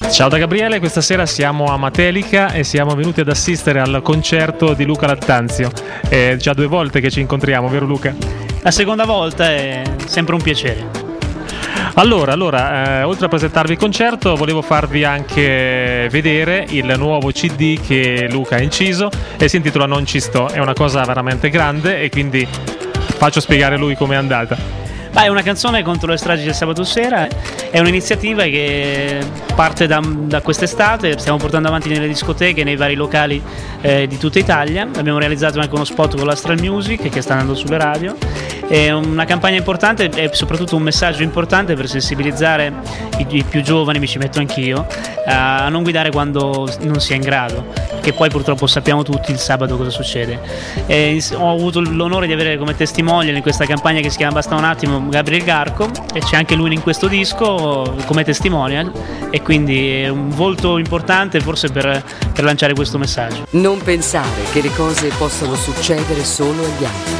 Ciao da Gabriele, questa sera siamo a Matelica e siamo venuti ad assistere al concerto di Luca Lattanzio. È già 2 volte che ci incontriamo, vero Luca? La seconda volta è sempre un piacere. Allora, oltre a presentarvi il concerto, volevo farvi anche vedere il nuovo CD che Luca ha inciso e si intitola Non ci sto. È una cosa veramente grande e quindi faccio spiegare lui com'è andata. È una canzone contro le stragi del sabato sera, è un'iniziativa che parte da quest'estate, stiamo portando avanti nelle discoteche, nei vari locali di tutta Italia. Abbiamo realizzato anche uno spot con l'Astral Music che sta andando sulle radio. È una campagna importante e soprattutto un messaggio importante per sensibilizzare i più giovani, mi ci metto anch'io, a non guidare quando non si è in grado, che poi purtroppo sappiamo tutti il sabato cosa succede. Ho avuto l'onore di avere come testimonial in questa campagna che si chiama Basta un attimo Gabriel Garco, e c'è anche lui in questo disco come testimonial, e quindi è un volto importante forse per lanciare questo messaggio. Non pensare che le cose possano succedere solo agli altri.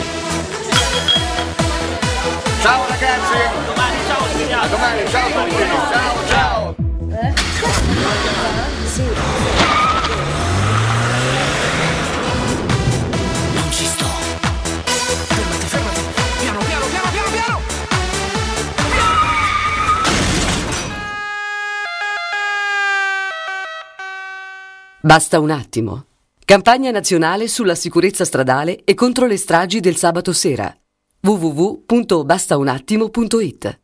Ciao ragazzi! A domani, ciao Topolino, ciao! Sì. Non ci sto! Fermati! Piano! Basta un attimo. Campagna nazionale sulla sicurezza stradale e contro le stragi del sabato sera. www.bastaunattimo.it